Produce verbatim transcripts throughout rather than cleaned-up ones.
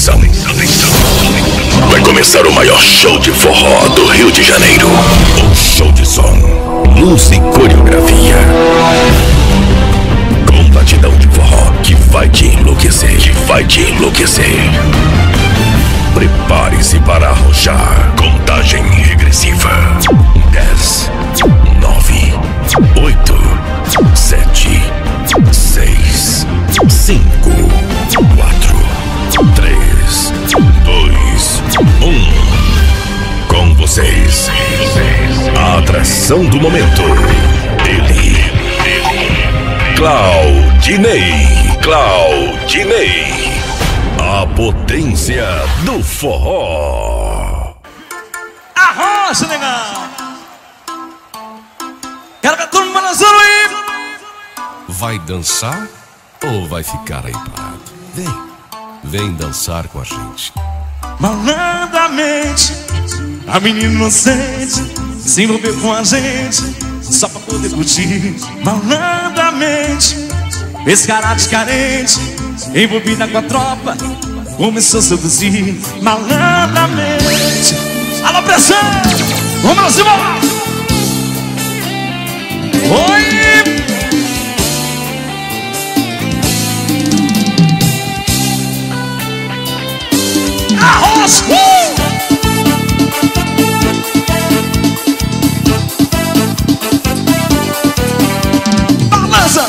Atenção, vai começar o maior show de forró do Rio de Janeiro. Um show de som, luz e coreografia, com batidão de forró que vai te enlouquecer, que vai te enlouquecer. Prepare-se para arrojar. Contagem regressiva. Dez, nove, oito, sete, seis, cinco, quatro, três, dois, um. Com vocês, a atração do momento. Ele, Claudinei, Claudinei. A potência do forró. Arrocha, legal. Quero ver todo mundo dançando aí. Vai dançar ou vai ficar aí parado? Vem, vem dançar com a gente. Malandramente, a menina inocente se envolveu com a gente só pra poder curtir. Malandramente, esse caráter carente, envolvida com a tropa, começou a seduzir malandramente. Alô, pressão! Vamos lá cima! Oi! Arroz! Uh! Balança!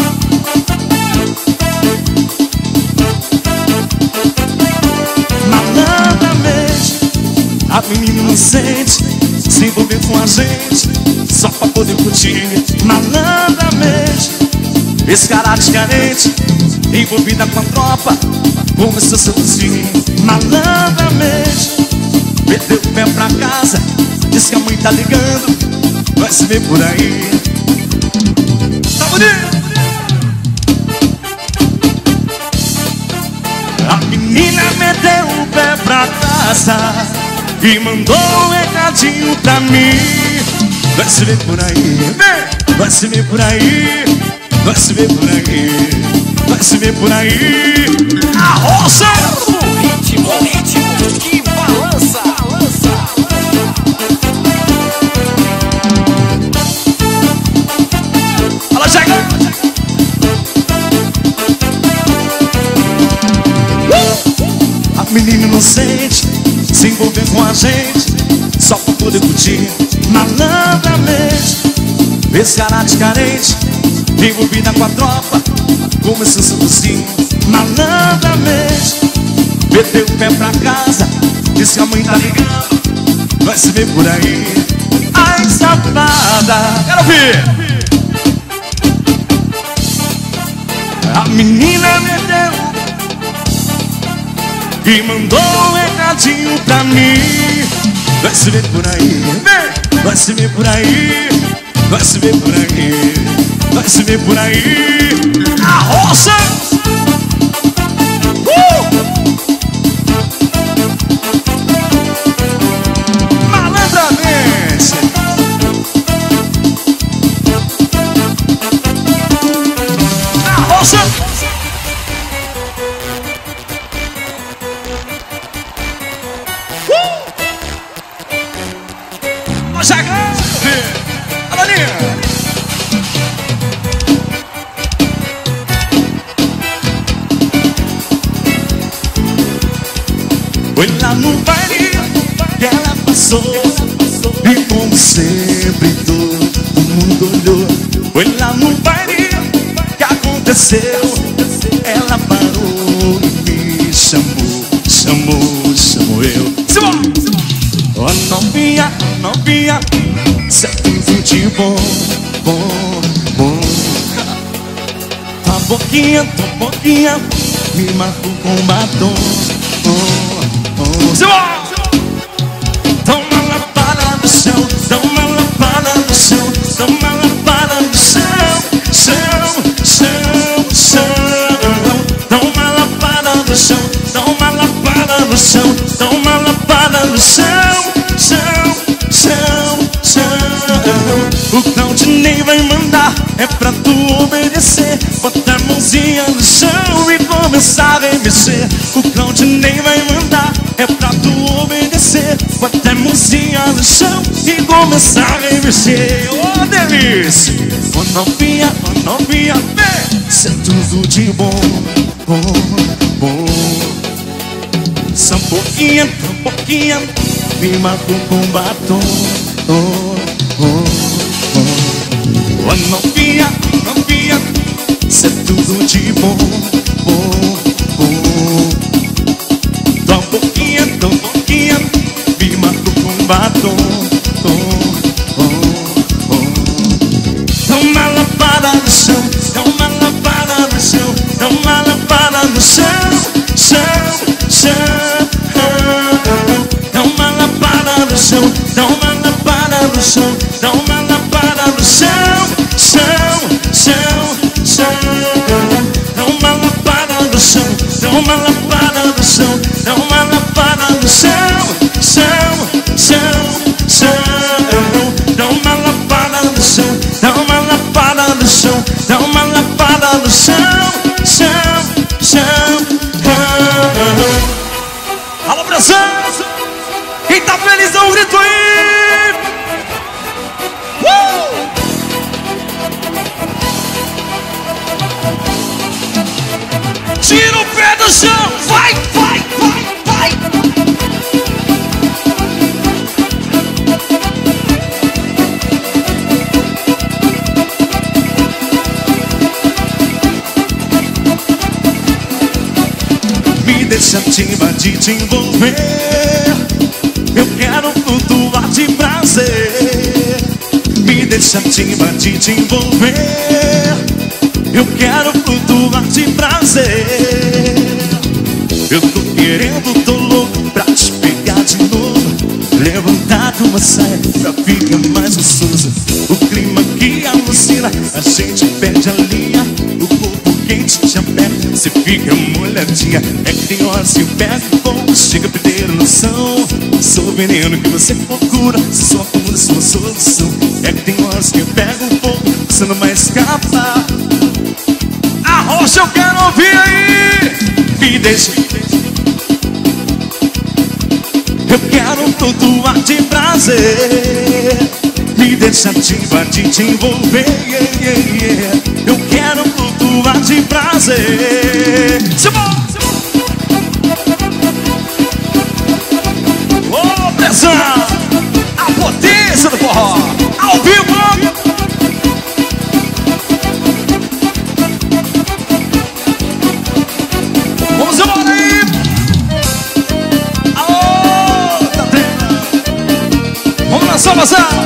Malandramente, a menina inocente se envolveu com a gente só pra poder curtir. Malandramente, esse caráter carente, envolvida com a tropa, começou a seduzir. Malandramente, meteu o pé pra casa, disse que a mãe tá ligando, vai se ver por aí. Tá bonito! A menina meteu o pé pra casa e mandou um recadinho pra mim. Vai se ver por aí, vem! Vai se ver por aí, vai se ver por aí, vai se ver por aí. A roça! O ritmo, o ritmo que balança, balança. Ela chega! Uh! A menina inocente se envolveu com a gente só pra poder curtir. Malandramente, esse caráter carente, envolvida com a tropa, começou a seduzir. Malandramente, meteu o pé pra casa, disse que a mãe tá ligando, vai se ver por aí. Ai, safada! Quero ouvir! A menina meteu e mandou um recadinho pra mim. Vai se ver por aí, vem! Vai se ver por aí, vai se ver por aí, vai se ver por aí. A roça! Uh! Malandramente, a roça! Uh! Nós chegamos! Alaninha! Foi lá no baile que ela passou, e como sempre todo mundo olhou. Foi lá no baile que aconteceu, ela parou e me chamou, chamou, chamou eu. Oh, novinha, novinha, cê é tudo de bom, bom, bom. Tua boquinha, tua boquinha me marcou com batom. Simão! Dá uma lapada no chão, dá uma lapada no chão, dá uma lapada no chão, chão, chão, chão. Dá uma lapada no chão, dá uma lapada no chão, dá uma lapada no chão, chão, chão, chão. O Claudinei vai mandar, é pra tu obedecer. Bota a mãozinha no chão e como começar a remexer, o Claudinei vai mandar, é pra tu obedecer. Bota a mãozinha no chão e começar a remexer. Ô, delícia! Ô, novinha, ô, novinha, vem! Isso é tudo de bom, bom, bom. Sampoquinha, sampoquinha, me matou com batom. Oh, oh, oh. Ô, novinha, novinha, isso é tudo de bom, bom, bom. Tão pouquinha, tão pouquinha, me matou com batom. Oh, oh, oh. Dá uma lapada no chão, dá uma lapada no chão, dá uma lapada no chão, chão, chão. Dá uma lapada no chão, dá uma lapada no chão, dá uma lapada no chão, chão, chão, chão. Dá uma lapada no chão, dá uma lapada no chão, dá uma lapada no chão, chão, chão, chão. Dá uma lapada no chão, dá uma lapada no chão, dá uma lapada no chão, chão, chão. Alô, Brasil! Quem tá feliz dá um grito aí! Uh! Tira o pé do chão! Vai, vai, vai, vai! Me deixa te invadir, te envolver. Eu quero flutuar de prazer. Me deixa te invadir, te envolver. Eu quero flutuar de prazer. Eu tô querendo, tô louco pra te pegar de novo. Levantar tua saia pra ficar mais gostoso. O clima que alucina, a gente perde a linha. O corpo quente te aperta, você fica molhadinha. É que tem horas que eu pego fogo, chega a perder a noção. Sou o veneno que você procura, se só cura sua solução. É que tem horas que eu pego fogo, você não vai escapar. A rocha eu quero ouvir aí. Me deixa. Eu quero flutuar de prazer. Me deixa te invadir, te envolver. Yeah, yeah, yeah. Eu quero flutuar de prazer. Simão! Ô, pressão! A potência do forró! Ao vivo! Vamos embora aí! Alô, Tatena! Vamos lançar, lançar!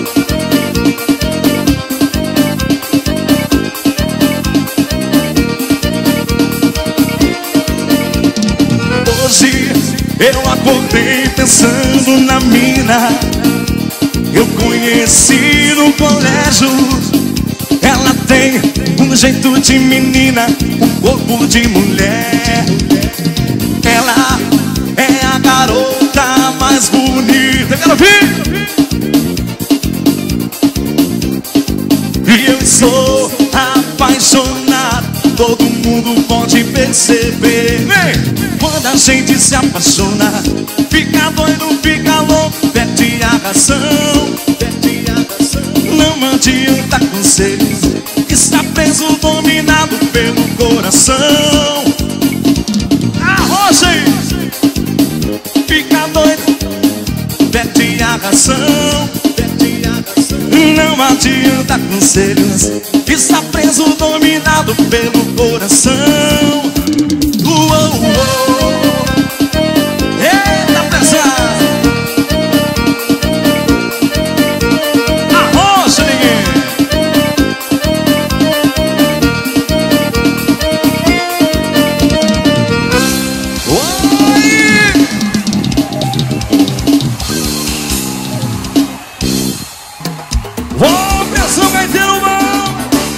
Hoje eu acordei pensando na mina. Eu conheci no colégio. Ela tem um jeito de menina, um corpo de mulher. Ela é a garota mais bonita. Quero ver! E eu sou apaixonado, todo mundo pode perceber. Vem! Quando a gente se apaixona, fica doido, fica louco, perde a razão, perde a razão. Não adianta conselhos, está preso, dominado pelo coração. Arrocha aí! Fica doido, perde a razão, perde a razão. Não adianta conselhos, está preso, dominado pelo coração. Uou, uou. Eita, pressão! Arrocha, ninguém! Oi! Ô, pressão, gaiteiro bom!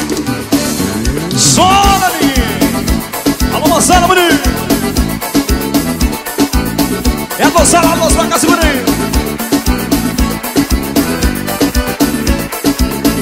Sola, ninguém! Alô, moçada, bonito! É a moçada, a moça pra cá, segura aí!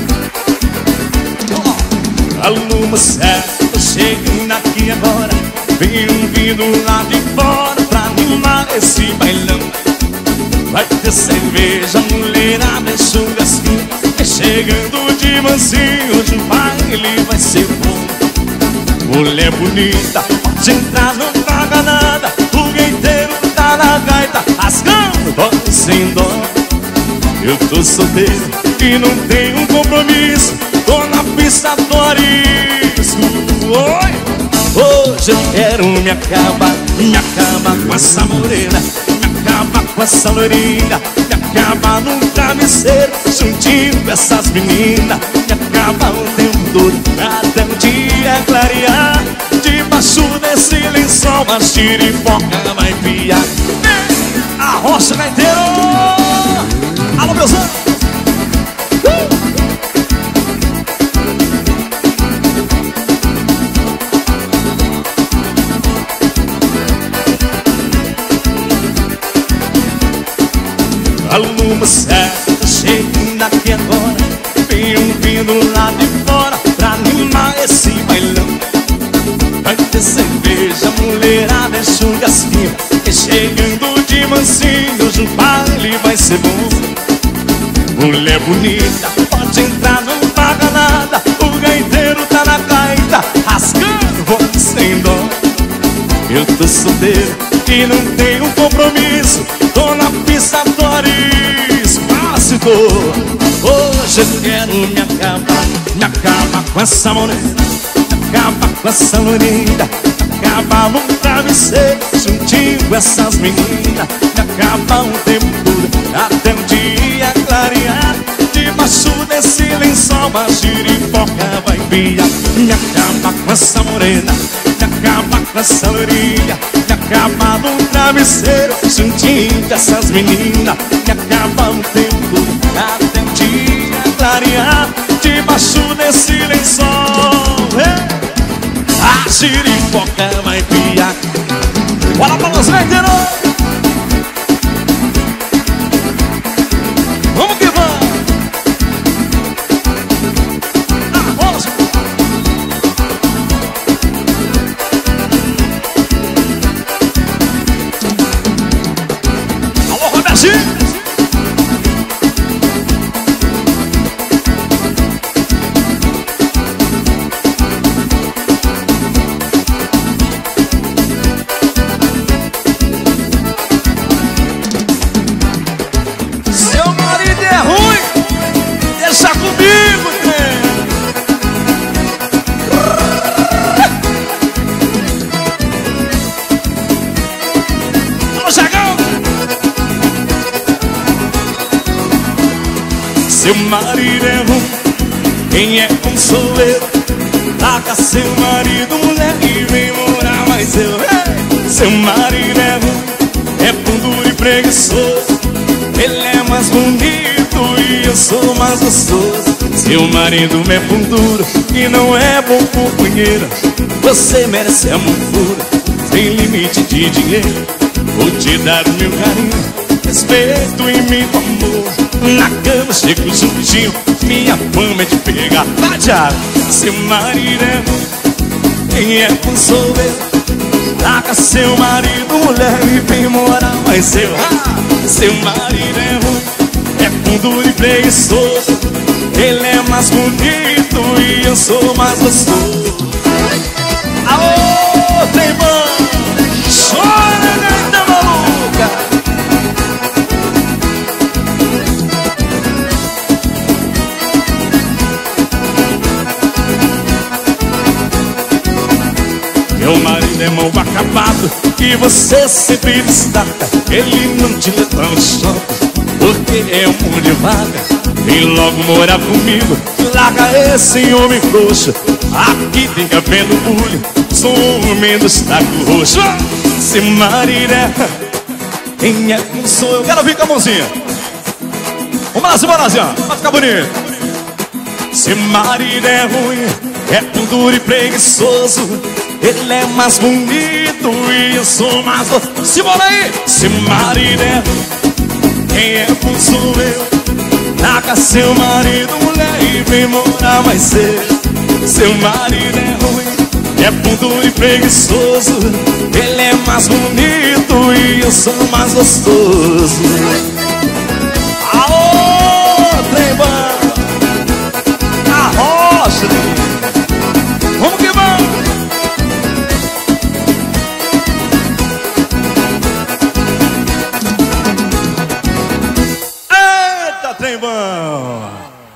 Alô, moçada, tô chegando aqui agora. Vem vindo lá de fora pra animar esse bailão. Vai ter cerveja, mulherada e churrasquinho. É chegando de mansinho, hoje o baile vai ser bom. Mulher bonita, pode entrar, não paga nada. O gaiteiro tá na gaita, rasgando dó sem dó. Eu tô solteiro e não tenho compromisso. Tô na pista do arisco. Oi! Hoje eu quero me acabar, me acabar com essa morena, me acabar com essa loirinha, me acabar num travesseiro, juntinho com essas meninas, me acabar o tempo todo, até o dia clarear. Debaixo desse lençol, a giripoca vai piar. A rocha vai inteiro. Alô, meus anos. A lua certa chegando aqui agora. Vem um vindo lá de fora pra animar esse bailão. Vai ter cerveja, mulherada e churrasquinho. E chegando de mansinho, hoje o baile vai ser bom. Mulher bonita, pode entrar, não paga nada. O gaiteiro tá na gaita, rasgando voz sem dó. Eu tô solteiro e não tenho compromisso. Tô na pista do arisco, quase tô. Hoje eu quero me acabar, me acabar com essa morena, me acabar com essa loirinha, me acabar num travesseiro, juntinho com essas meninas, me acabar um tempo todo, até um dia clarear. Debaixo desse lençol, a giripoca vai piar. Me acabar com essa morena, me acabar com essa loirinha, me acabar num travesseiro, juntinho dessas meninas, me acabar um tempo até um dia clarear. Debaixo desse lençol, a giripoca vai piar. Bora pra nós, vendeiro! Vamos que vamos! Seu marido é ruim, quem é como sou eu. Larga seu marido, mulher, e vem morar mais eu. Hey! Seu marido é ruim, é pão duro e preguiçoso. Ele é mais bonito e eu sou mais gostoso. Seu marido é pão duro e não é bom companheiro. Você merece amor puro, sem limite de dinheiro. Vou te dar o meu carinho, respeito e me amor. Na cama chego juntinho, minha fama é de pegar. Vai, Thiago! Seu marido é ruim, quem é bom sou eu. Larga seu marido, mulher, e vem morar mais eu. Ah! Seu marido é ruim, é pão duro e preguiçoso. Ele é mais bonito e eu sou mais gostoso. Aô, tem bom! Chora, gaita maluca! Meu marido é mal acabado e você sempre destaca. Ele não te leva no shopping porque é um mundo de vaga. Vem logo morar comigo, larga esse homem frouxo. Aqui tem café no bulho, sou um homem do destaque roxo. Seu marido é... quem é que sou eu? Quero vir com a mãozinha. Vamos lá, Simbonazinha, vai ficar bonito. Seu marido é ruim, é tão duro e preguiçoso. Ele é mais bonito e eu sou mais gostoso. Simbora aí! Seu marido é ruim, quem é bom sou eu. Larga seu marido, mulher, e vem morar mais cedo. Seu marido é ruim, é duro e preguiçoso. Ele é mais bonito e eu sou mais gostoso. Aô, trembão, a rocha, vamos que vamos. Eita, trembão.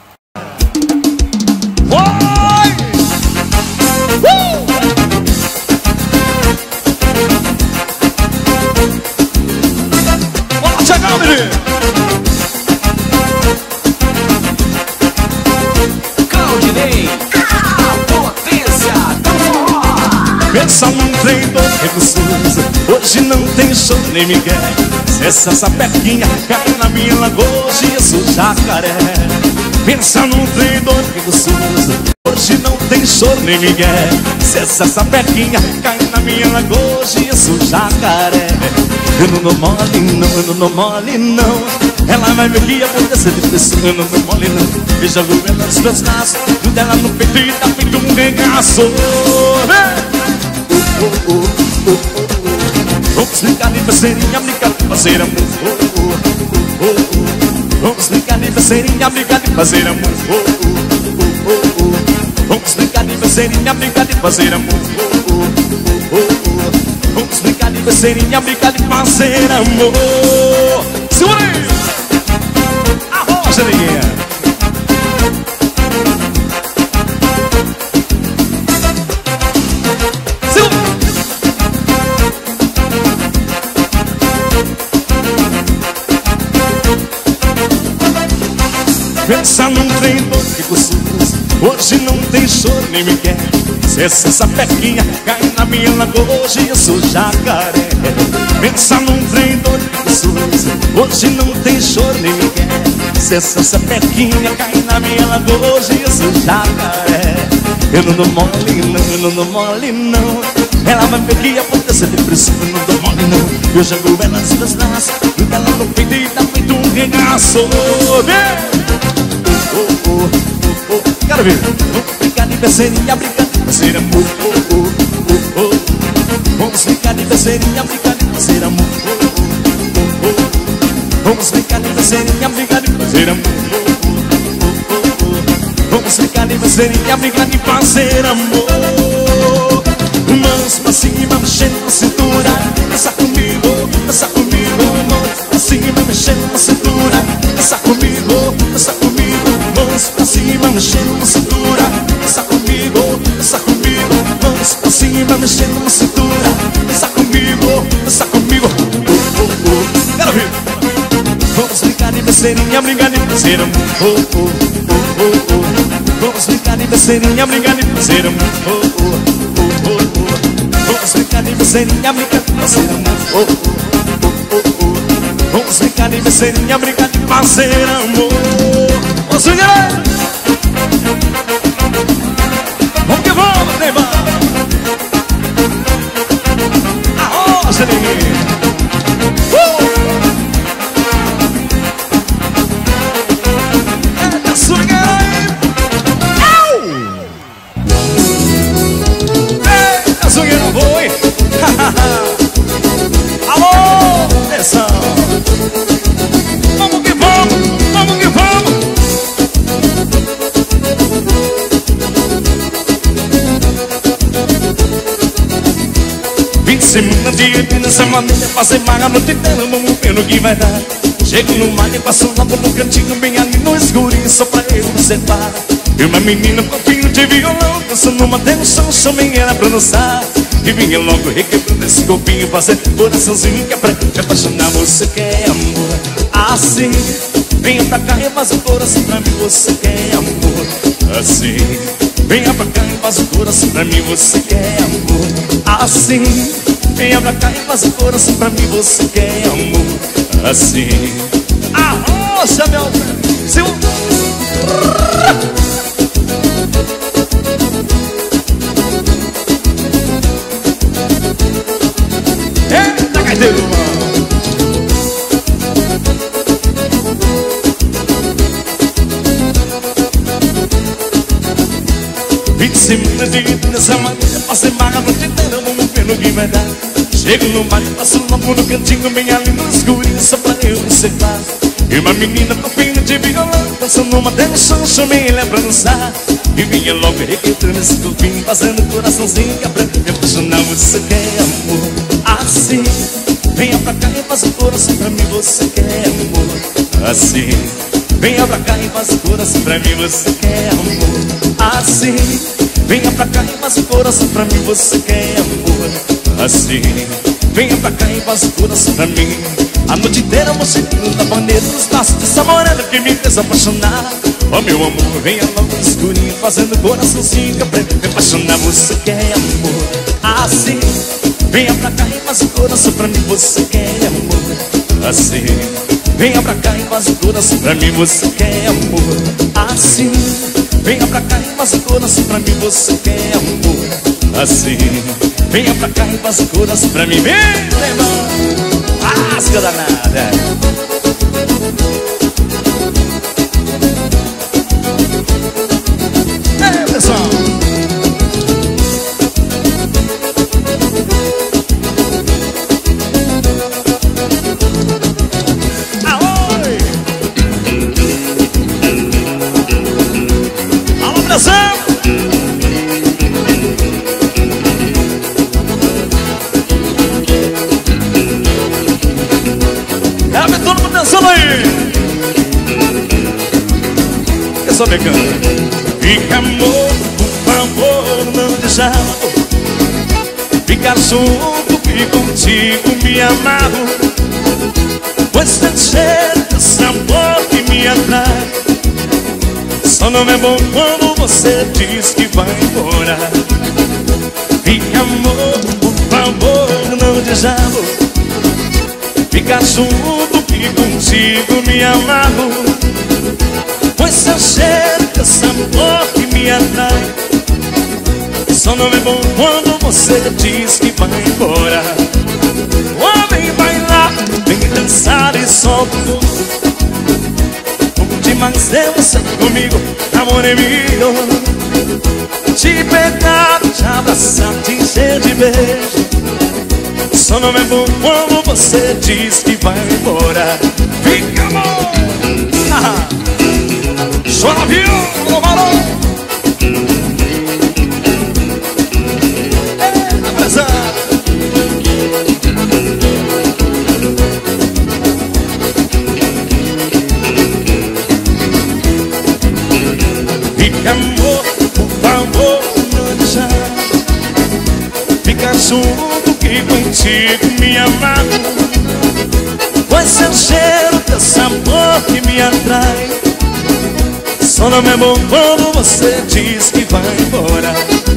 Claudinei, a potência do forró. Pensa num trem todo recursoso, hoje não tem show nem migué. Se essa sapequinha cai na minha lagoa, hoje eu sou jacaré. Pensa num trem todo recursoso, hoje não tem show nem migué. Se essa sapequinha cai na minha lagoa, hoje eu sou jacaré. Eu não dou mole não, eu não dou mole não. Ela vai ver que acontecer de pessoa, eu não dou mole não. Eu jogo ela nos meus braços, o dela no peito e tá feito um regaço. Oh, oh, oh, oh, oh. Vamos brincar de parceirinha, brincar de fazer amor. Oh, oh, oh, oh. Vamos brincar de parceirinha, brincar de fazer amor. Oh, oh, oh, oh. Vamos brincar de parceirinha, brincar de fazer amor. Oh, oh, oh, oh. Vamos brincar de parceirinha, brincar de fazer amor. Segura aí! Arrocha, neguinha! Pensa num trem todo que gostoso, hoje não tem choro nem me quer. Se essa sapequinha cai na minha lagoa, hoje eu sou jacaré. Pensa num trem todo que gostoso, hoje não tem choro nem me quer. Se essa sapequinha cai na minha lagoa, hoje eu sou jacaré. Eu não dou mole não, eu não dou mole não. Ela vai ver que acontecer depressão, eu não dou mole não. Eu jogo ela nos meus braços, e ela no peito e tá feito um regaço. Oh, oh, oh, oh, oh. Quero ver. Vamos brincar de beceirinha, brincar de fazer amor. Oh, oh, oh, oh. Vamos brincar de beceirinha, brincar de fazer amor. Oh, oh, oh, oh. Vamos brincar de beceirinha, brincar de fazer amor. Oh, oh, oh, oh. Vamos brincar de beceirinha, brincar de fazer amor. Mãos pra cima, mexendo na cintura. Dança comigo, dança comigo. Mãos pra cima, mexendo na cintura. Dança comigo, dança comigo. Mãos pra cima, mexendo na cintura. Dança comigo, dança comigo. Mãos pra cima, mexendo na cintura. Dança comigo, dança comigo. Oh, oh, oh. Quero ver. Vamos brincar de beceirinha, brincar de fazer amor. Oh, oh, oh, oh, oh. Vamos brincar de beceirinha, brincar de fazer amor. Oh, oh, oh, oh, oh. Vamos brincar de beceirinha, brincar de fazer amor. Oh, oh, oh, oh, oh. Vamos brincar de beceirinha, brincar de fazer amor. Vamos brincar! Vamos que vamos, Neymar! Arrocha, ninguém! Uh! Eita, swingueira aí! Eita, swingueira foi! Alô, atenção! Vamos que vamos! Vamos que vamos! Fim de semana, dia de semana, passei maga a noite inteira, vamos ver no que vai dar. Chego no mar e passo lá no cantinho, bem ali no escurinho, só pra eu observar. E uma menina com fio de violão, dançando uma tensão, chamei ela pra dançar. E vinha logo requebrando esse corpinho, fazendo coraçãozinho que é pra te apaixonar. Você quer amor assim? Venha pra cá e faz o coração pra mim. Você quer amor assim? Venha pra cá e faz o coração pra mim. Você quer amor assim? Venha pra cá e faz o coração pra mim. Você quer amor assim? Arrocha, meu seu... Eita, gaiteiro, mano! vinte e cinco de nessa maneira, passei barra a noite inteira, vamos ver no que vai dar. Chego no mar e passo logo no cantinho, bem ali no escurinho, só pra eu observar. E uma menina com fino de violão, dançando uma dança, chamei ela pra dançar. E vinha logo requeitando esse copinho, fazendo coraçãozinho pra me apaixonar. Você quer amor assim? Venha pra cá e faz o coração pra mim. Você quer amor assim? Venha pra cá e faz o coração pra mim. Você quer amor assim? Venha pra cá e faz o coração pra mim. Você quer amor assim? Venha pra cá e faz o coração pra mim. A noite inteira você canta bandeira nos braços dessa morena que me fez apaixonar. Oh meu amor, venha logo no escurinho, fazendo coraçãozinho pra me apaixonar. Você quer amor assim? Venha pra cá e faz o coração pra mim. Você quer amor assim? Venha pra cá e faz o coração pra mim. Você quer amor assim? Venha pra cá e faz o coração pra mim. Você quer amor assim? Venha pra cá e faz o coração pra mim. Vem, irmão, rasga danada. Ei, pessoal, aoi! Alô, Brasil! Todo mundo dançando aí. Eu sou pegando. Fica amor, por favor, não deixa ficar junto e contigo me amarro. Pois tem cheiro de sabor que me atrai. Só não é bom quando você diz que vai embora. Fica amor, por favor, não deixa ficar junto e contigo me amarro. Pois seu cheiro, teu sabor que me atrai. Só não é bom quando você diz que vai embora. Oh, vem bailar, vem dançar e solta o corpo. Pouco demais é você comigo, amor é meu. Te pegar, te abraçar, te encher de beijo. Só não é bom quando você diz que vai embora. Fica amor, ah, chora viu, varão. É, abraçar. Fica amor, por favor, não deixa ficar junto que contigo me amarro. Pois seu cheiro, teu sabor que me atrai. Só não é bom quando você diz que vai embora.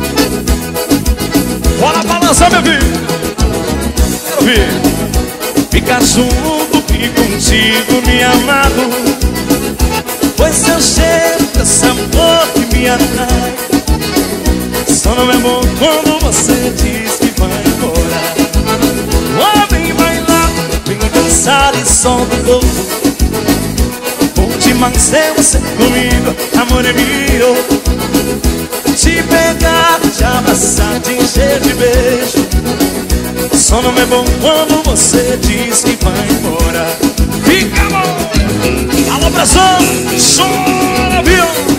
Bora balançar, meu filho. Quero ver. Ficar junto que contigo me amarro. Pois seu cheiro, teu sabor que me atrai. Só não é bom quando você diz que vai embora. Oh, vem bailar, vem dançar e solta o corpo. Bom demais é você comigo, amor é meu. Te pegar, te abraçar, te encher de beijo. Só não é bom quando você diz que vai embora. Fica amor, alô Brasil, chora viu.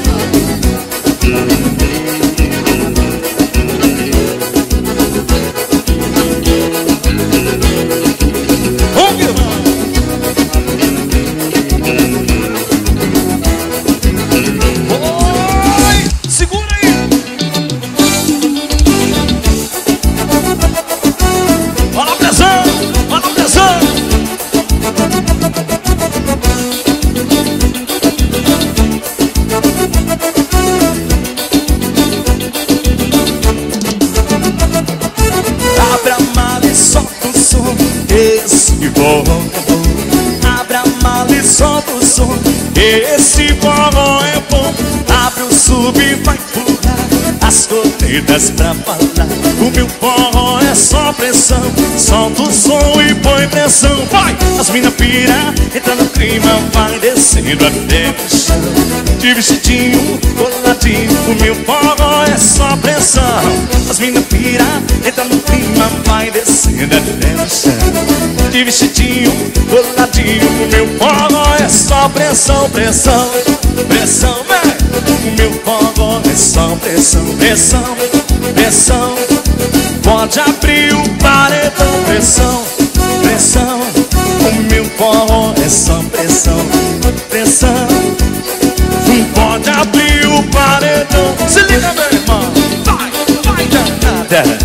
Abra a mala e solta o som. Esse forró é bom. Abre o sub e vai pular as corridas pra falar. O meu forró é só pressão. Solta o som e põe pressão. Vai! As mina pira, entra no clima, vai descendo até o chão. De vestidinho, coladinho. O meu forró é só só pressão. As mina pira, entra no clima, vai descendo até o chão. De vestidinho, coladinho, o meu forró é só pressão, pressão, pressão, vem. O meu forró é só pressão, pressão, pressão. Pode abrir o paredão, pressão, pressão. O meu forró é só pressão, pressão. Pode abrir o paredão. Se liga, meu irmão. Vai, vai, danada.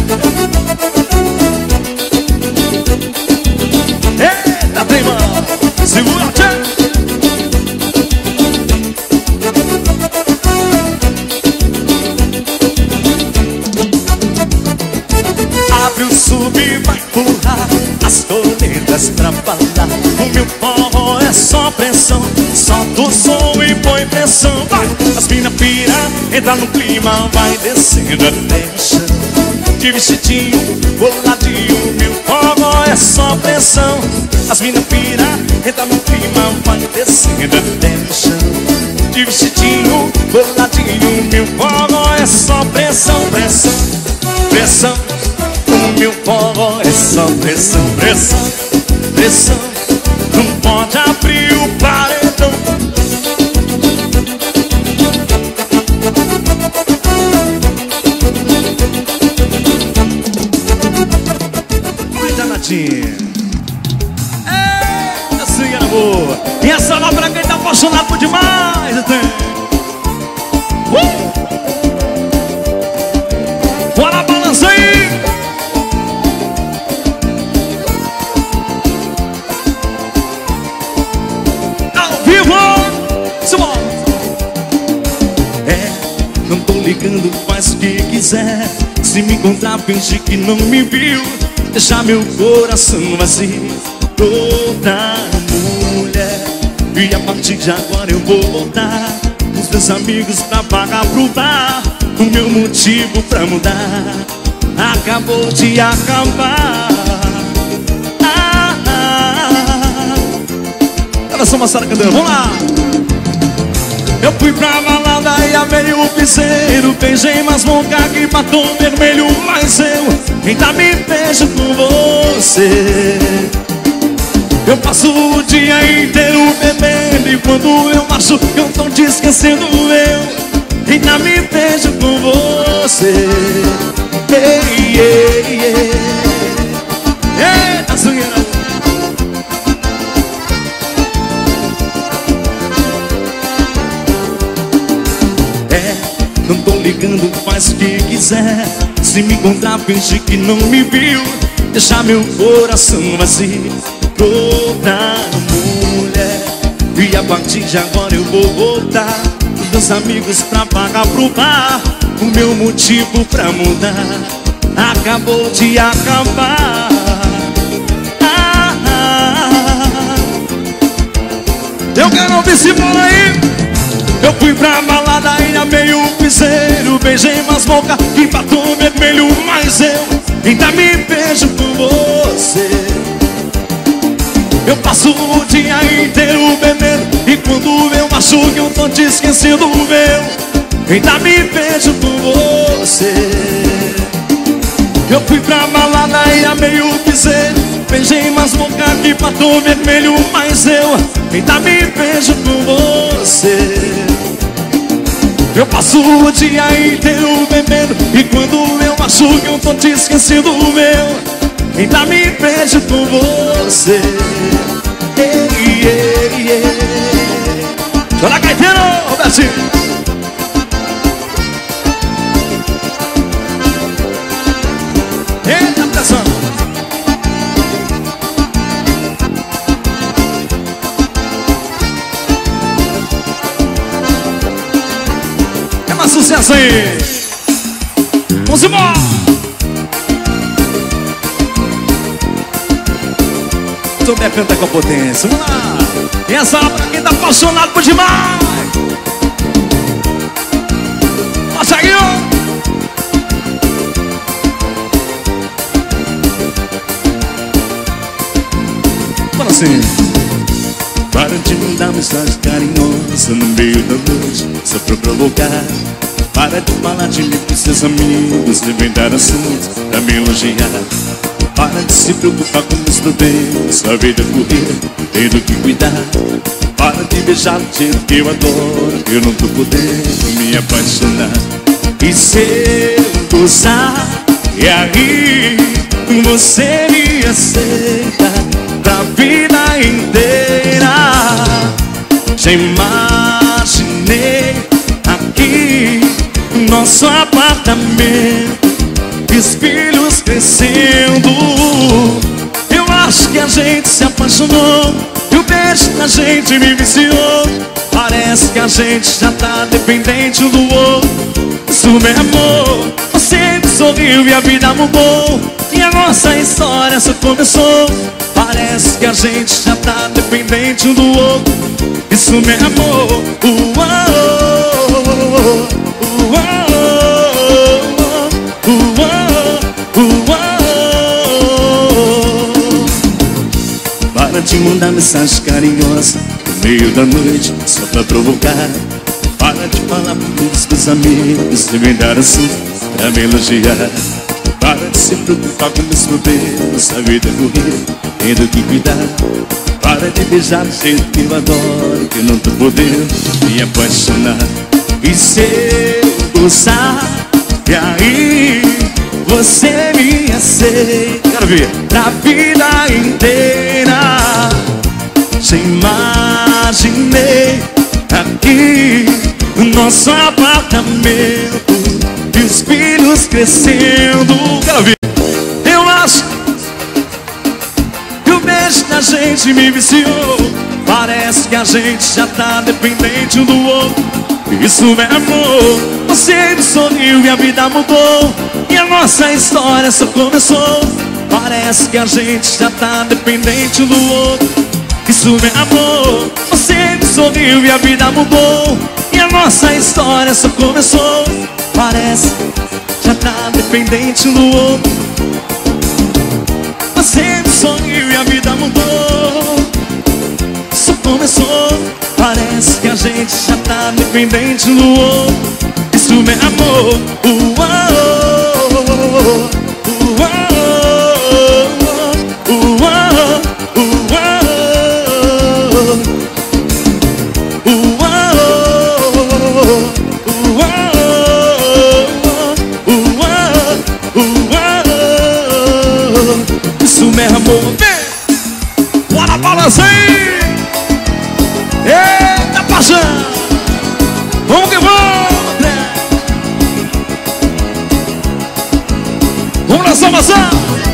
Eita, prima. Segura, tchê. Abre o sub e vai empurrar as coletas pra falar. O meu forró é só pressão. Solta o som e põe pressão. Vai, as mina pira, entra no clima, vai descendo até o chão. De vestidinho, coladinho, meu forró é só pressão. As mina pira, entra no clima, vai descendo até o chão. De vestidinho, coladinho, meu forró é só pressão, pressão, pressão. O meu forró é só pressão, pressão, pressão. Não pode abrir o paredão. Vai, danadinha. Eita, cigana boa. E essa lá pra quem tá apaixonado por demais, uh! Bora, balança aí. Não tô ligando, faz o que quiser. Se me encontrar, finge que não me viu. Deixar meu coração vazio. Toda mulher. E a partir de agora eu vou voltar. Os meus amigos pra pagar pro bar. O meu motivo pra mudar acabou de acabar. Ah, ah. Olha só, moçada cantando, vamos lá. Eu fui pra balada e amei o piseiro. Beijei mais boca que batom vermelho. Mas eu ainda me beijo com você. Eu passo o dia inteiro bebendo. E quando eu marcho eu tô te esquecendo. Eu ainda me beijo com você. Ei, ei, ei. Eita, swingueira. Não tô ligando, faz o que quiser. Se me encontrar, finge que não me viu. Deixar meu coração vazio. Toda mulher. E a partir de agora eu vou voltar. Os meus amigos pra pagar pro bar. O meu motivo pra mudar acabou de acabar. Ah, ah. Eu quero ouvir esse bola aí. Eu fui pra balada e amei o piseiro. Beijei mais boca que batom vermelho. Mas eu ainda me beijo com você. Eu passo o dia inteiro bebendo. E quando eu acho que eu tô te esquecendo, eu ainda me beijo com você. Eu fui pra balada e amei o piseiro. Beijei mais boca que batom vermelho. Mas eu ainda me beijo com você. Eu passo o dia inteiro bebendo. E quando eu acho que eu tô te esquecendo, eu ainda me beijo com você. Ei, ei, ei. Chora, gaiteiro, Robertinho. Eita, pressão. Sucesso aí! Vamos embora! Souber cantar com a potência, vamos lá! E essa hora pra quem tá apaixonado por demais! Passa aí, ó! Fala assim! Para de mandar mensagem carinhosa no meio da noite, só pra provocar. Para de falar de mim com seus amigos, inventar assuntos pra me elogiar. Para de se preocupar com meus problemas, sua vida corrida, tendo que cuidar. Para de beijar o jeito que eu adoro, eu não tô podendo me apaixonar. E se eu gozar, e aí você me aceita pra vida inteira. Já imaginei aqui nosso apartamento, os filhos crescendo. Eu acho que a gente se apaixonou, e o beijo da gente me viciou. Parece que a gente já tá dependente um do outro. Isso, meu amor, você me sorriu e a vida mudou, e a nossa história só começou. Parece que a gente já tá dependente um do outro. Isso, meu amor. Uau, uau, uau, uau. Para de mandar mensagem carinhosa no meio da noite, só pra provocar. Para de falar com todos os amigos, de me dar assunto pra me elogiar. Para de se preocupar com meus problemas, a vida é corrida, tendo que cuidar. Para de beijar do jeito que eu adoro, que eu não tô podendo me apaixonar. E se eu gostar, e aí você me aceita, quero ver, pra vida inteira. Já imaginei aqui o nosso apartamento e os filhos crescendo. Quero ver. Eu acho que o beijo da gente me viciou. Parece que a gente já tá dependente um do outro. Isso, meu amor, você me sorriu e a vida mudou, e a nossa história só começou. Parece que a gente já tá dependente um do outro. Isso, meu amor, você me sorriu e a vida mudou, e a nossa história só começou. Parece que já tá dependente um do outro. Você me sorriu e a vida mudou, só começou. Parece que a gente já tá dependente um do outro. Isso, meu amor. Uau, uau, isso, meu amor. Bora balançar aí. Eita, paixão. Vamos que vamos, André. Vamos nessa maçã.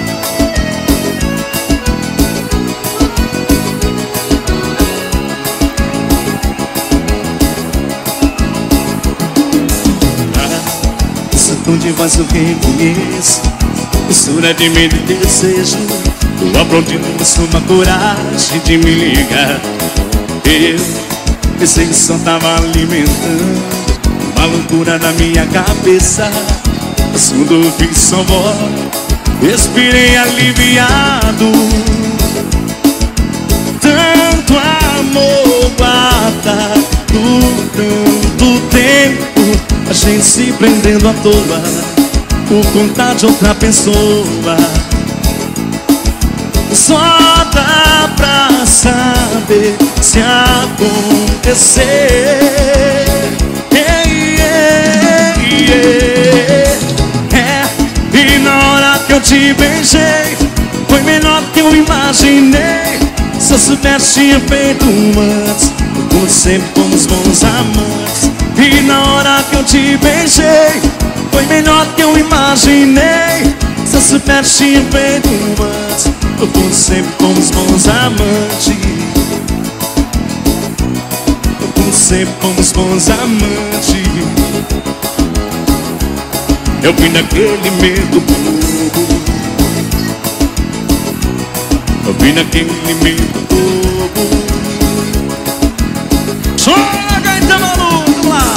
Esse tom de voz eu reconheço, mistura de medo e desejo. Tua prontidão, uma coragem de me ligar. Eu pensei que só tava alimentando uma loucura na minha cabeça, mas quando eu vi sua voz, respirei aliviado. Tanto amor guardado, tanto tempo, a gente se prendendo à toa por conta de outra pessoa. Só dá pra saber se acontecer. Yeah, yeah, yeah. É, e na hora que eu te beijei, foi melhor do que eu imaginei. Se eu soubesse tinha feito antes, como sempre fomos bons amantes. E na hora que eu te beijei, foi melhor do que eu imaginei. Se eu soubesse tinha feito antes, como sempre fomos bons amantes. Como sempre fomos bons amantes. Eu vim naquele medo bobo, eu vim naquele medo bobo. Chora, gaita maluco, lá.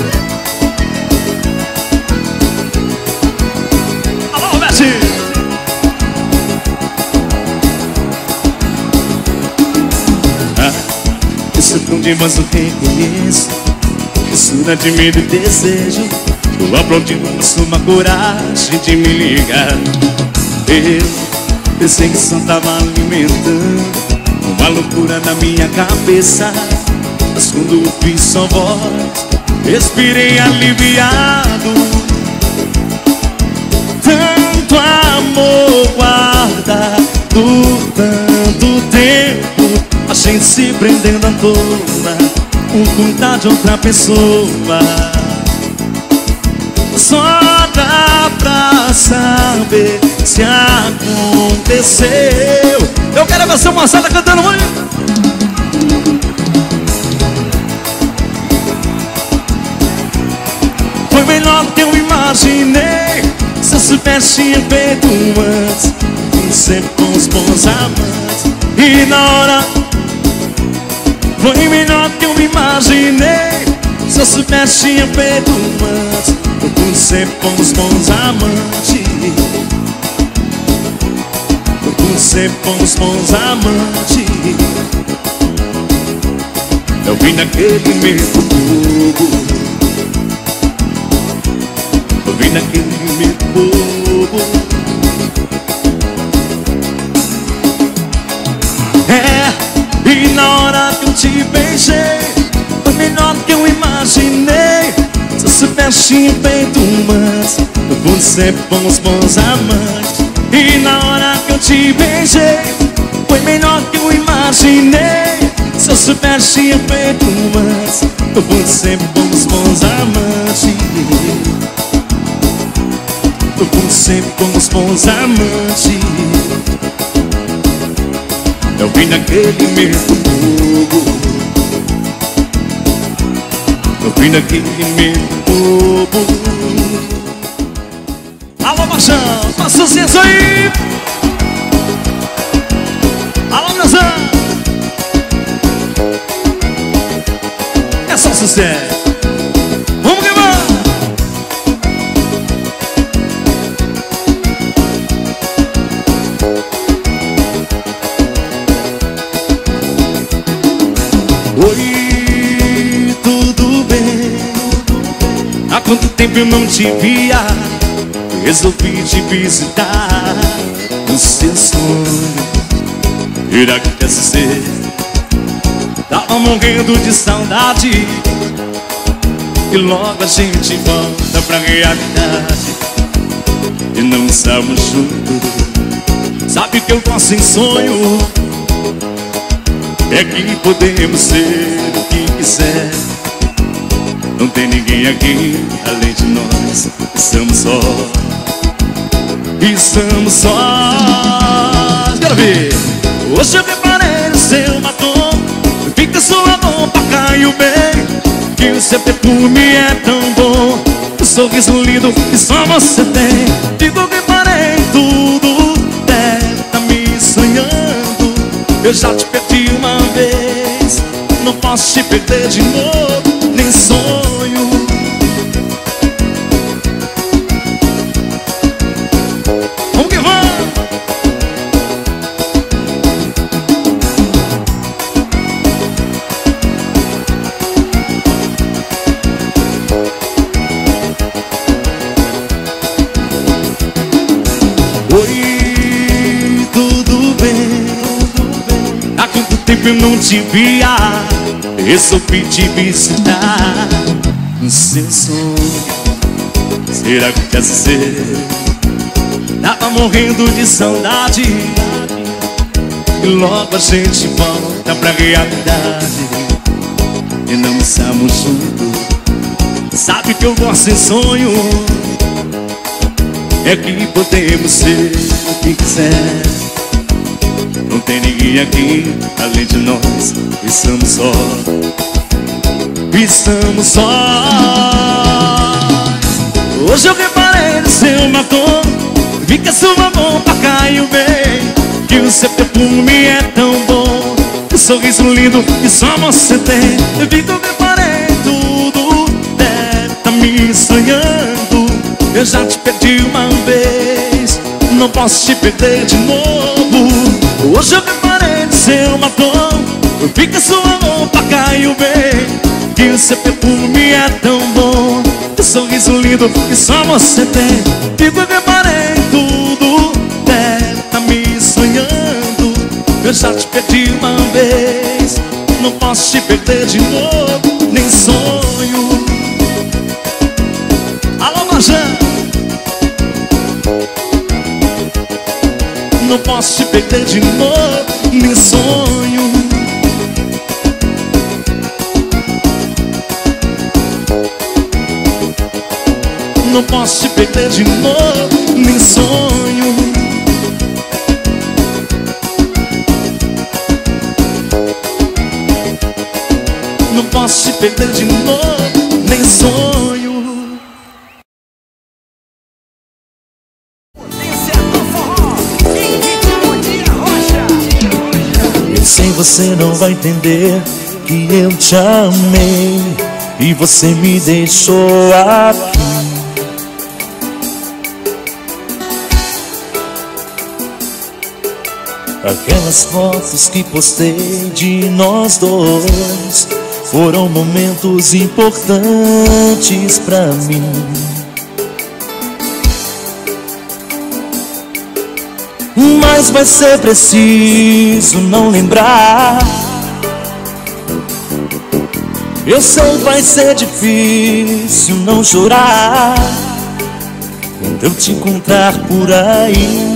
Alô, Messi. Esse tom de voz eu reconheço, mistura de medo e desejo. tô aplaudindo sua coragem de me ligar. Eu pensei que só tava alimentando uma loucura na minha cabeça, mas quando eu vi sua voz, respirei aliviado. Tanto amor guardado, tanto tempo, a gente se prendendo à toa, um cuidar de outra pessoa. Só dá pra saber se aconteceu. Eu quero ver seu moçada cantando muito. Foi melhor do que eu imaginei. Se eu soubesse tinha feito antes, sempre com os bons amantes. E na hora foi melhor do que eu imaginei. Se eu soubesse tinha feito antes, eu sempre com os bons amantes. Eu sempre com os bons amantes. Eu vim naquele mesmo povo, eu vim naquele mesmo povo. É, e na hora que eu te beijei, foi melhor do que eu imaginei. Se eu soubesse tinha feito antes, eu vou sempre com os bons amantes. E na hora que eu te beijei, foi melhor do que eu imaginei. Se eu soubesse tinha feito antes, eu vou sempre com os bons amantes. Eu vou sempre com os bons amantes. Eu vim naquele mesmo povo, eu vim naquele mesmo povo. Alô, Machão, passa o sucesso aí. Alô, Machão, é só sucesso. Vamos que vamos. Oi, tudo bem? Há quanto tempo eu não te via? Resolvi te visitar no seu sonho. Irá que quer ser? Tava morrendo de saudade, e logo a gente volta pra realidade e não estamos juntos. Sabe que eu gosto em sonho, é que podemos ser o que quiser. Não tem ninguém aqui além de nós. Estamos só, estamos sós. Quero ver. Hoje eu reparei no seu batom, vi que sua roupa caiu bem, que o seu perfume é tão bom, o sorriso lindo que só você tem. Digo que parei tudo, deve tá me sonhando. Eu já te perdi uma vez, não posso te perder de novo, nem sonho. Vamos que vamos! Oi, tudo bem? Há quanto tempo eu não te via? Resolvi te visitar no seu sonho. Será que quer ser? Tava morrendo de saudade, e logo a gente volta pra realidade e não estamos juntos. Sabe que eu gosto em sonho, é que podemos ser o que quiser. Não tem ninguém aqui além de nós. Estamos só, estamos só. Hoje eu reparei no seu batom, vi que a sua roupa caiu bem, que o seu perfume é tão bom, o sorriso lindo que só você tem. Eu vi que eu reparei tudo, deve tá me sonhando. Eu já te perdi uma vez, não posso te perder de novo. Hoje eu reparei no seu batom, Vi que sua roupa caiu bem, que o seu perfume é tão bom, o sorriso lindo que só você tem. Fico reparei tudo, deve tá me sonhando. Eu já te perdi uma vez, não posso te perder de novo, nem sonho. Alô, Marjan. Não posso te perder de novo, nem sonho. Não posso te perder de novo, nem sonho. Não posso te perder de novo, nem sonho. Sem você não vai entender que eu te amei e você me deixou aqui. Aquelas fotos que postei de nós dois foram momentos importantes pra mim. Mas vai ser preciso não lembrar. Eu sei, vai ser difícil não chorar quando eu te encontrar por aí.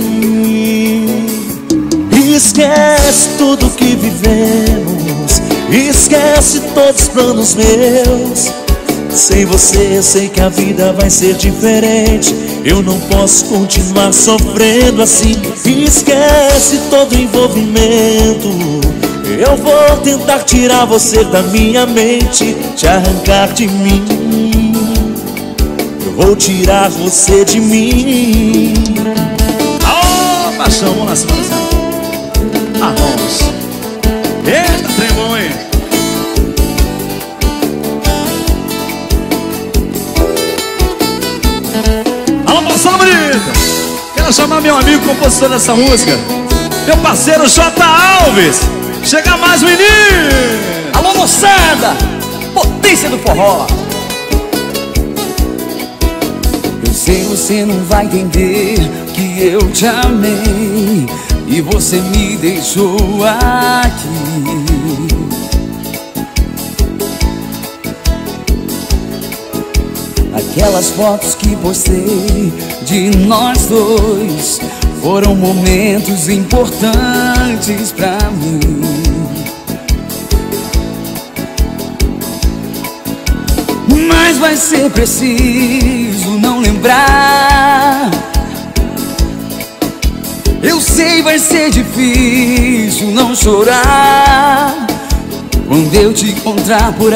Esquece tudo que vivemos, esquece todos os planos meus. Sem você eu sei que a vida vai ser diferente. Eu não posso continuar sofrendo assim. Esquece todo o envolvimento. Eu vou tentar tirar você da minha mente, te arrancar de mim. Eu vou tirar você de mim. Aô, paixão, vamos lá, semana santa. Ah, vamos. Eita, trem bom, hein? Alô, paixão bonita. Quero chamar meu amigo compositor dessa música, meu parceiro J. Alves. Chega mais, menino! Alô, moçada! Potência do forró! Eu sei, você não vai entender que eu te amei e você me deixou aqui. Aquelas fotos que postei de nós dois foram momentos importantes pra mim. Mas vai ser preciso não lembrar. Eu sei, vai ser difícil não chorar quando eu te encontrar por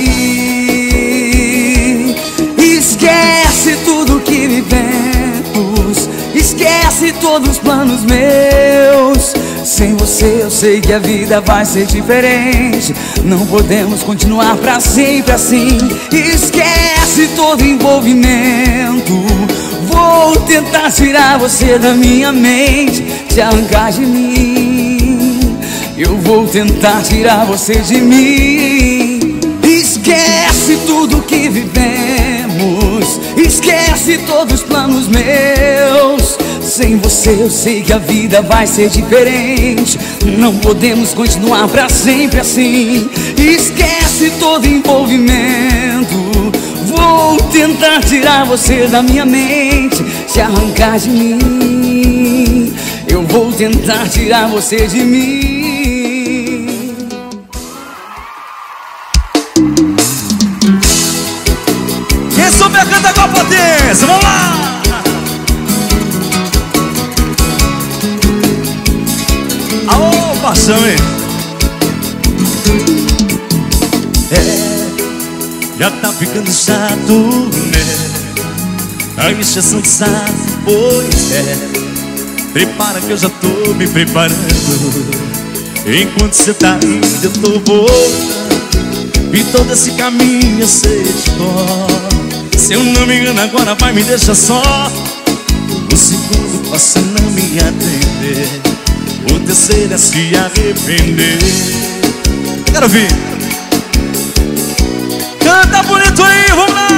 aí. Esquece tudo que vivemos, esquece todos os planos meus. Sem você eu sei que a vida vai ser diferente. Não podemos continuar pra sempre assim. Esquece todo envolvimento. Vou tentar tirar você da minha mente, te arrancar de mim. Eu vou tentar tirar você de mim. Esquece tudo que vivemos, esquece todos os planos meus. Sem você eu sei que a vida vai ser diferente. Não podemos continuar pra sempre assim. Esquece todo envolvimento. Vou tentar tirar você da minha mente, te arrancar de mim. Eu vou tentar tirar você de mim. Quem souber canta com a potência, vamos lá! Aô, paixão, hein? É, já tá ficando chato, né? A encheção de saco, pois é. Prepara que eu já tô me preparando. Enquanto cê tá indo, eu tô voltando. E todo esse caminho eu sei de cor. Se eu não me engano agora vai me deixar só. O segundo passa não me atender. O terceiro é se arrepender. Quero ouvir. Canta bonito aí, vamos lá.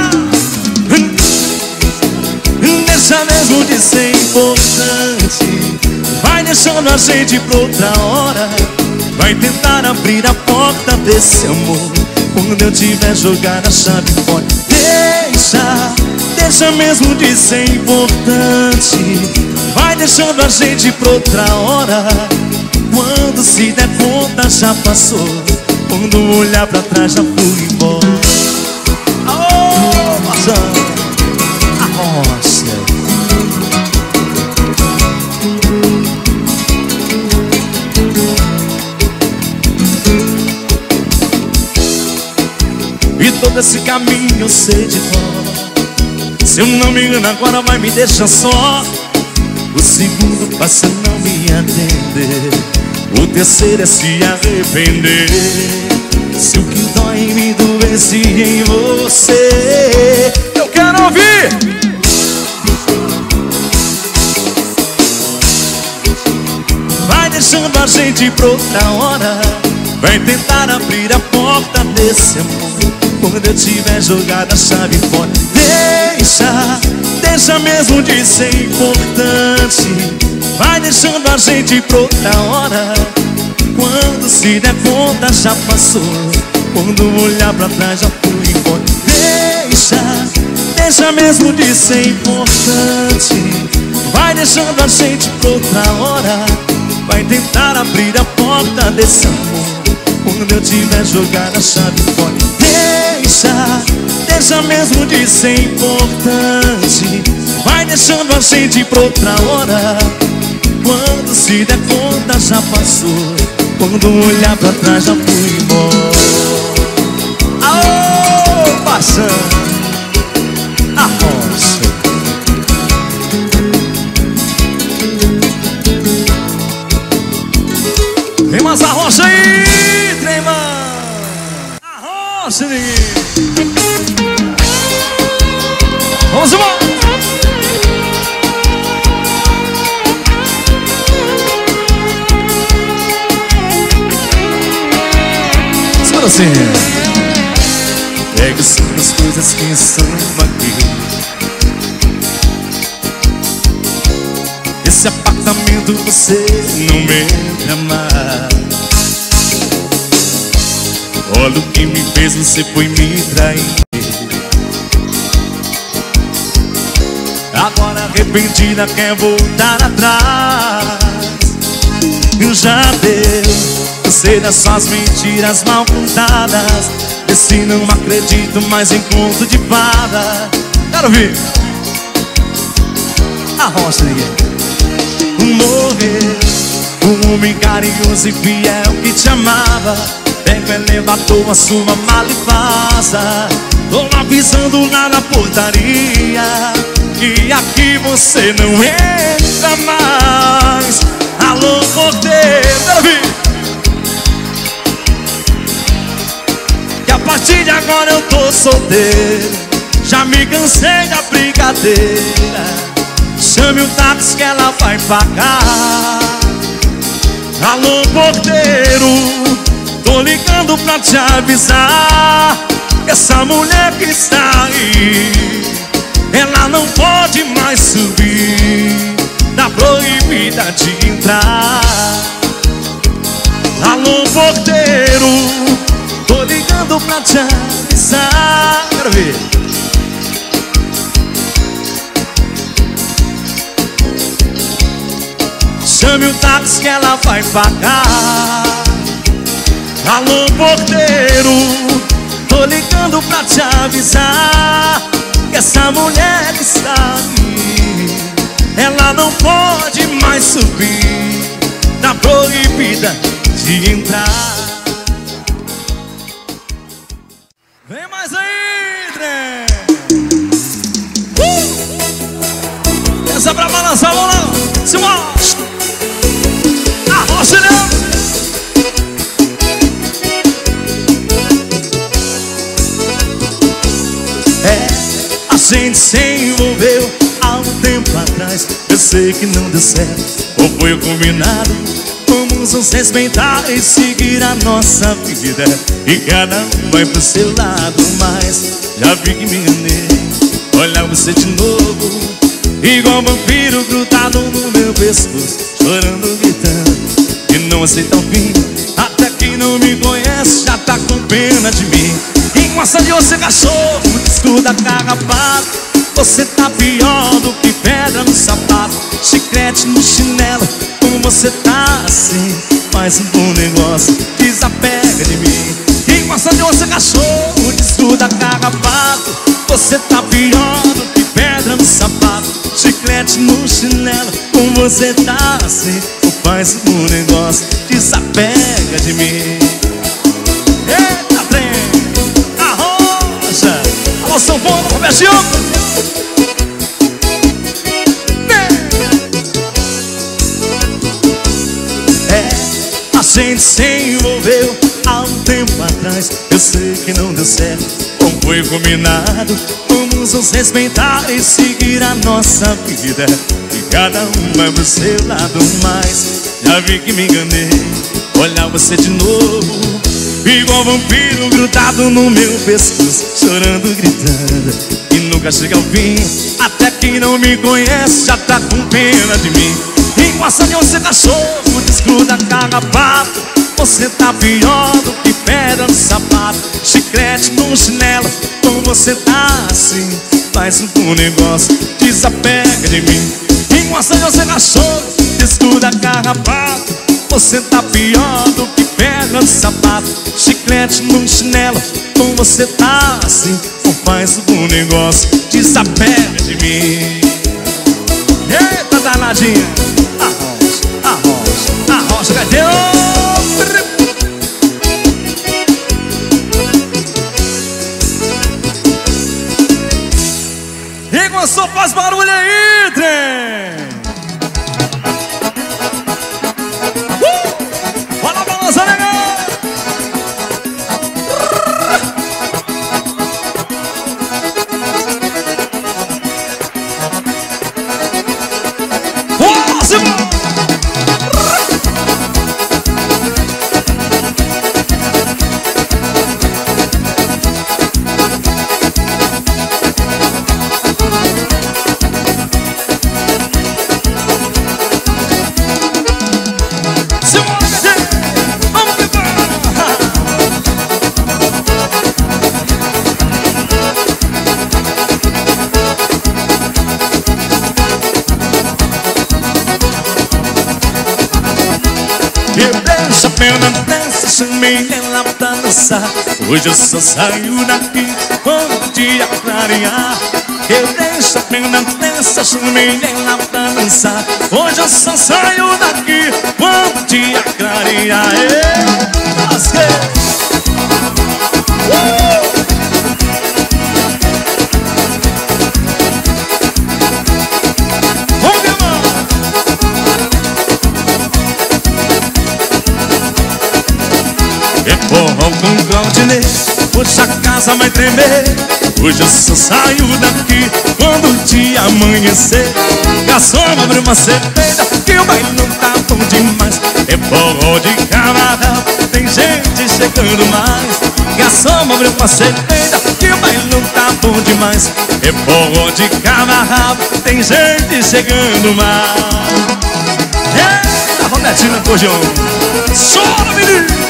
Deixa mesmo de ser importante, vai deixando a gente pra outra hora. Vai tentar abrir a porta desse amor quando eu tiver jogado a chave fora. Deixa, deixa mesmo de ser importante, vai deixando a gente pra outra hora. Quando se der conta já passou, quando olhar pra trás já fui embora. Aô, Marcão, a rocha. E todo esse caminho eu sei de cor. Se eu não me engano agora vai me deixar só. O segundo passa não me atender, o terceiro é se arrepender. Se o que dói me doesse em você, eu quero ouvir. Vai deixando a gente pra outra hora, vai tentar abrir a porta desse amor quando eu tiver jogado a chave fora. Deixa, deixa mesmo de ser importante, vai deixando a gente pra outra hora. Quando se der conta já passou, quando olhar pra trás já fui embora. Deixa, deixa mesmo de ser importante, vai deixando a gente pra outra hora. Vai tentar abrir a porta desse amor quando eu tiver jogado a chave fora. Deixa, deixa mesmo de ser importante, vai deixando a gente pra outra hora. Quando se der conta já passou, quando olhar pra trás já fui embora. Aô, paixão, a rocha. Vem mais a rocha aí, trema. A rocha, ninguém. Vamos embora. Segura assim. Pega as coisas que estão aqui. Esse apartamento você não me ama. Olha o que me fez, você foi me trair. Agora arrependida quer voltar atrás. Já deu, eu sei das suas mentiras mal contadas. Desse não acredito mais em conto de fada. Quero ouvir. A rocha, ninguém. Morrer, um homem carinhoso e fiel que te amava. Pega o elevador, a sua mala e vaza. Tô avisando lá na portaria que aqui você não entra mais. Alô, porteiro, Davi, que a partir de agora eu tô solteiro. Já me cansei da brincadeira. Chame o táxi que ela vai pagar. Alô, porteiro, tô ligando pra te avisar. Essa mulher que está aí, ela não pode mais subir, tá proibida de entrar. Alô, porteiro, tô ligando pra te avisar. Quero ver. Chame o táxi que ela vai pagar. Alô, porteiro, tô ligando pra te avisar que essa mulher que está aí, ela não pode mais subir, tá proibida de entrar. Vem mais aí, trem. Uh! Essa é pra balançar, vamos lá. Se mostra. A rocha, não. É, a gente se envolveu há um tempo atrás. Eu sei que não deu certo, ou foi o combinado, como Vamos nos respeitar e seguir a nossa vida, e cada um vai pro seu lado, mas já vi que me enganei. Olhar você de novo, igual um vampiro grudado no meu pescoço, chorando, gritando, e não aceita o fim. Até quem não me conhece já tá com pena de mim. E gosta de você, cachorro, desgruda carrapato. Você tá pior do que pedra no sapato, chiclete no chinelo. Como você tá assim, faz um bom negócio, desapega de mim. E gosta de você, cachorro, desgruda carrapato. Você tá pior do que pedra no sapato, chiclete no chinelo. Como você tá assim, faz um bom negócio, desapega de mim. Eita, trem, arrocha. Alô, São Paulo, Robertinho. A gente se envolveu há um tempo atrás. Eu sei que não deu certo, não foi combinado. Vamos nos respeitar e seguir a nossa vida, e cada um vai pro seu lado, mas já vi que me enganei. Olhar você de novo, igual um vampiro grudado no meu pescoço, chorando, gritando, e nunca chega ao fim. Até quem não me conhece já tá com pena de mim. E gosta de você, cachorro, desgruda carrapato. Você tá pior do que pedra no sapato, chiclete no chinelo. Como você tá assim, faz um bom negócio, desapega de mim. E gosta de você, cachorro, desgruda carrapato. Você tá pior do que pedra no sapato, chiclete no chinelo. Como você tá assim, faz um bom negócio, desapega de mim. Eita, danadinha. Arrocha, arrocha, arrocha, cadê o... E gostou, faz barulho aí, trem. Uh! Bora balançar, legal. Chamei ela pra dançar. Hoje eu só saio daqui quando o dia clarear. Eu deixo a pena dança, chamei ela pra dançar. Hoje eu só saio daqui quando o dia clarear. uh! Forró com Claudinei, hoje a casa vai tremer. Hoje eu só saio daqui quando o dia amanhecer. Garçom, abre uma cerveja que o baile não tá bom demais. É forró de camarão, tem gente chegando mais. Garçom, abre uma cerveja que o baile não tá bom demais. É forró de camarão, tem gente chegando mais. Eita, Robertinho Cojão, chora, menino.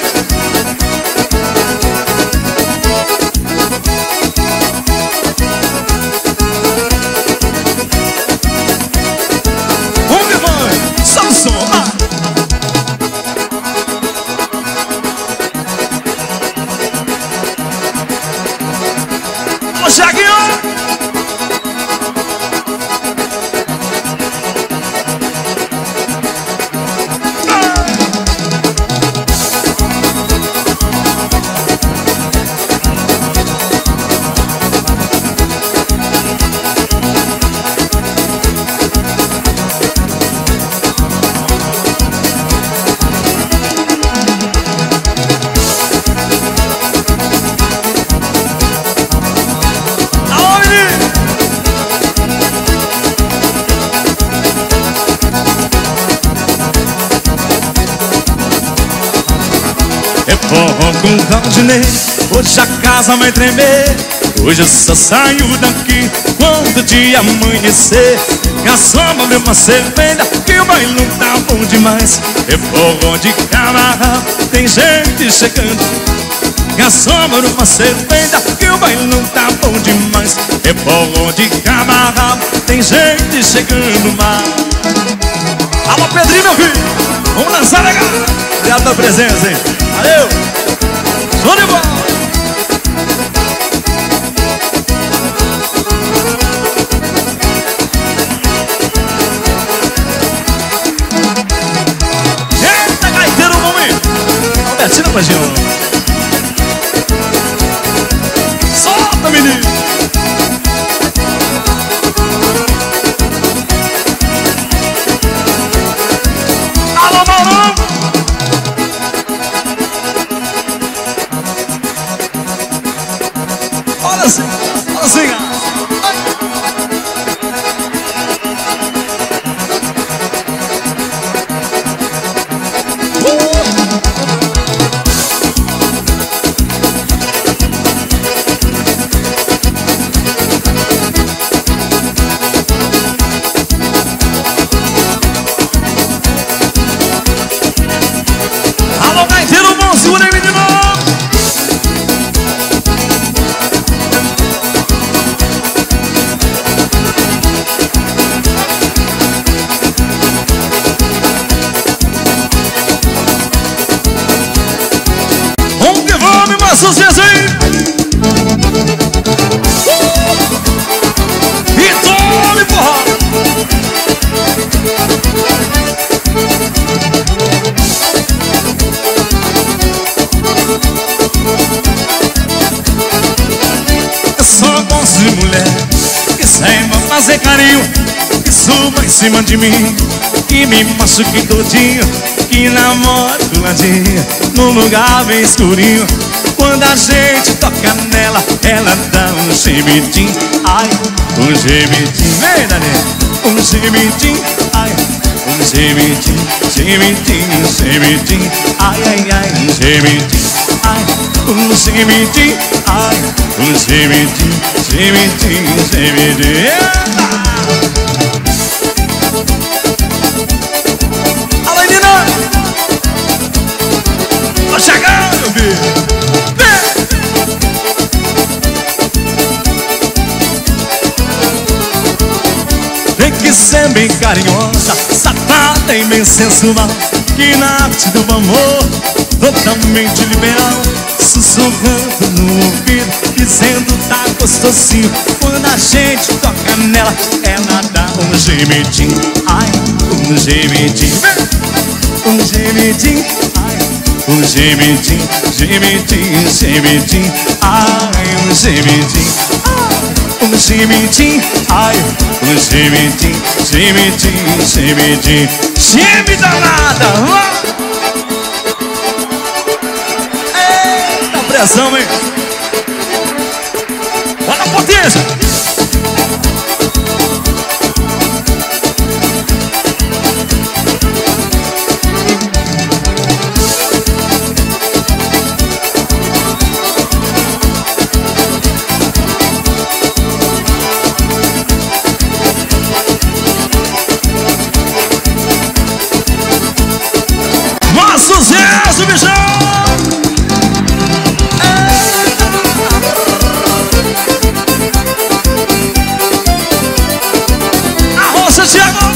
forró com Claudinei. Hoje a casa vai tremer, hoje eu só saio daqui quando o dia amanhecer. Garçom, abre uma cerveja que o bailão tá bom demais. É forró de camarão, tem gente chegando. Garçom, abre uma cerveja que o bailão tá bom demais. É forró de camarão, tem gente chegando mais. Alô, Pedrinho, meu filho, vamos dançar, legal. Obrigado pela presença, hein? Valeu! Show de bola! Eita, gaiteiro, vamos aí! Albertina, Pajinho! Solta, menino! Alô, Mauro! Olha assim, olha assim, alô, gaiteiro bom, segura aí, menino! Vamos que vamos, meu sucesso aí! Uh! E tome, porra! Eu sou bom de mulher que saiba fazer carinho, que suba em cima de mim, que me machuque todinho, que namora do ladinho, num lugar bem escurinho. Quando a gente toca nela, ela dá um gemidinho, ai, um gemidinho, vem, Dani, um gemidinho, ai, um gemidinho, gemidinho, gemidinho, ai, ai, ai, um gemidinho, ai, um gemidinho, ai, um gemidinho, gemidinho, gemidinho. Alô, menina! Tô chegando, meu filho! Tem que ser bem carinhosa, safada e bem sensual, que na arte do amor, totalmente liberal, sussurrando no ouvido, dizendo tá gostosinho. Quando a gente toca nela, ela dá um gemidinho, ai, um gemidinho, um gemidinho, ai, um gemidinho, gemidinho, gemidinho, ai, um gemidinho, um gemidinho, ai, um gemidinho, gemidinho, gemidinho, geme danada, eita pressão, hein? Olha a potência! Sucesso, bichão! Arrocha, Thiago!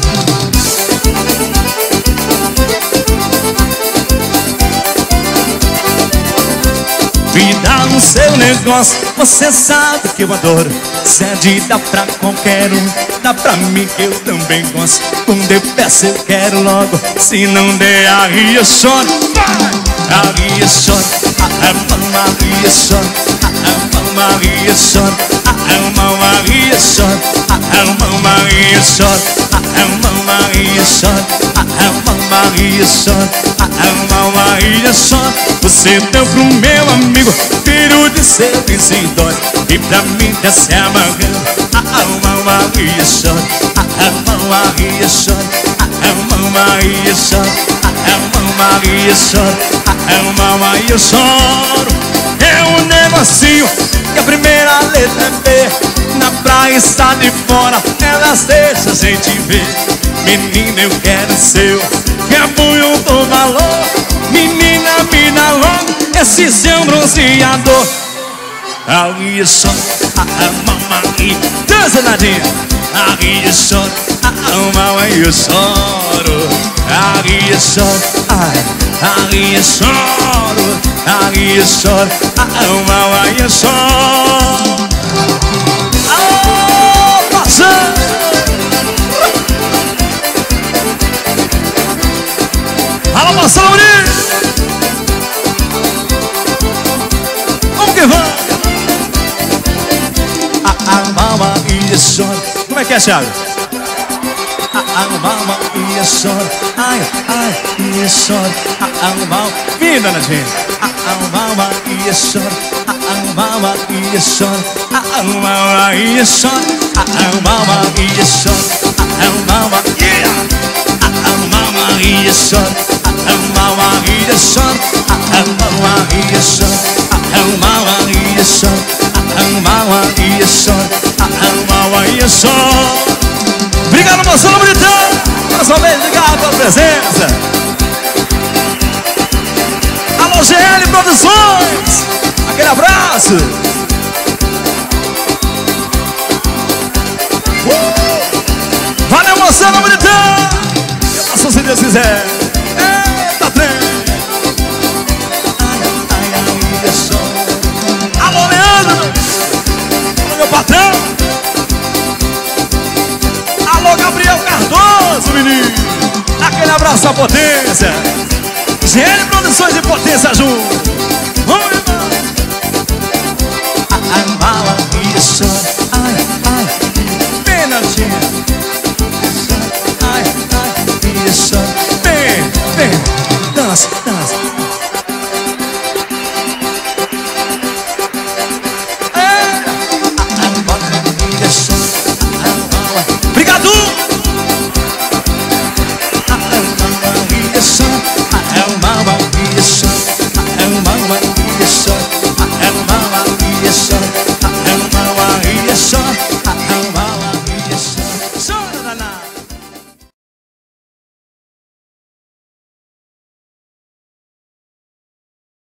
Vida no seu negócio, você sabe que eu adoro. Se é de dar pra qualquer um, dá pra mim que eu também gosto. Quando eu peço eu quero logo, se não der aí eu choro. Aí eu choro, a Maria chora, a Maria chora, a Maria chora, a Maria chora, a Maria chora, a Maria chora, a Maria chora. Você deu pro meu amigo, filho de seu vencedor, e pra mim tá se amargando. A Maria chora, a Maria chora, a Maria chora, a Maria, eu choro. A alma e eu choro. É um negocinho que a primeira letra é B. Na praia está de fora, elas deixam a gente ver. Menina, eu quero seu, que apoio do valor. Menina, me dá logo esse seu bronzeador. Aí eu choro, a mamãe. Dança, Nadinha. Aí eu choro, a mamãe, eu choro. Aí eu choro, ai. Aí eu choro, aí eu choro, a mamãe, eu choro. Alô, passando. Alô, passando, bonito. Vamos que vamos. A mamãe, eu choro. Como é que é, Thiago? A alma e eu choro, ai, ai, e eu choro. A alma, vinda, Nadinha. A alma e eu choro, a alma e eu choro. A alma e eu choro, a alma e eu choro. A alma, yeah. A alma e eu choro, a alma e eu choro. A alma e eu choro, a alma e eu choro. A alma e eu choro, a alma e eu choro. Obrigado, moção bonitão. Mais uma vez, obrigado pela presença. Alô, G L Produções. Aquele abraço. uh! Valeu, moção bonitão. Eu passo se Deus quiser. Eita, trem. Ai, ai, ai, eu choro. Alô, Leandro. Alô, meu patrão. Alô, Gabriel Cardoso, menino. Aquele abraço à potência. G L Produções e Potência junto. Vamos, irmão. A alma e o choro.